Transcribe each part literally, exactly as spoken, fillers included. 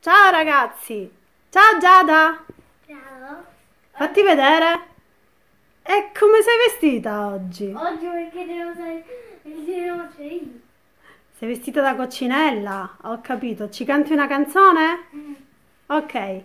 Ciao ragazzi! Ciao Giada! Ciao. Fatti vedere! E come sei vestita oggi? Oggi perché devo usare il devo io. Sei vestita da coccinella? Ho capito. Ci canti una canzone? Mm. Ok.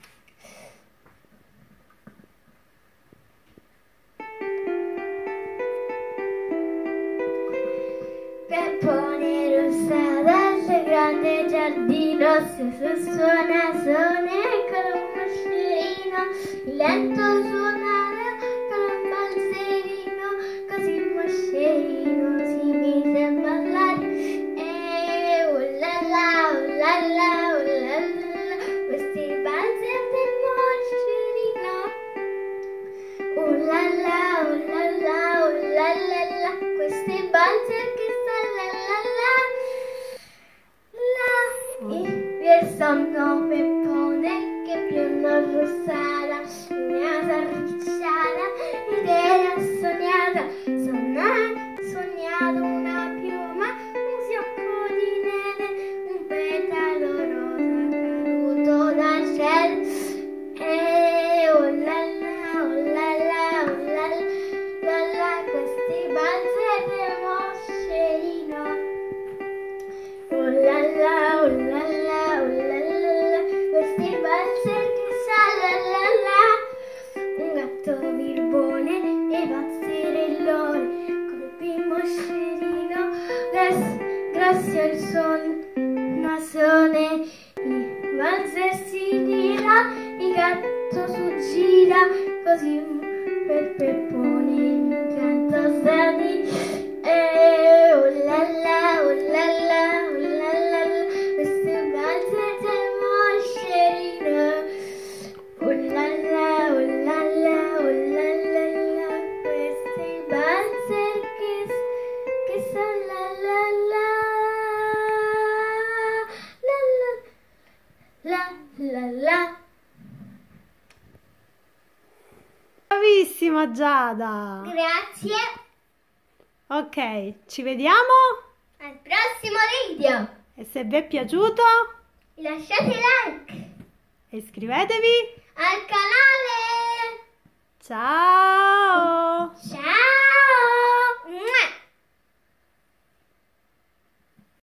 Peppone rossa dal grande giardino, se suona suona con un moscerino, il lento suonare con un balzerino, così il moscerino si mise a ballare e uh la la, uh la la, uh la la, questi balzer del moscerino, uh la la, uh la la, uh la la la, questi balzer che il sonno Peppone che più non rossara, una sarricciata ed era sognata, sogna, sognato una piuma, un fiocco di neve, un petalo rosa caduto dal cielo. E oh la la, oh la la, oh la la, la la, questi balzer del moscerino. Oh la la, oh la la. Un gatto birbone e pazzerellone colpì il moscerino, grazie al suo nasone il valzer si gira, il gatto suggira, così per Peppone l'incanto sani. E oh la la, oh la la, oh la la la, questo è il valzer del moscerino. Oh la la, oh la la, oh la la la, questo è il valzer che, che sa la la la, la la, la la la. Bravissima Giada! Grazie, Ok, ci vediamo? al prossimo video. E se vi è piaciuto, Lasciate like iscrivetevi. al canale. Ciao!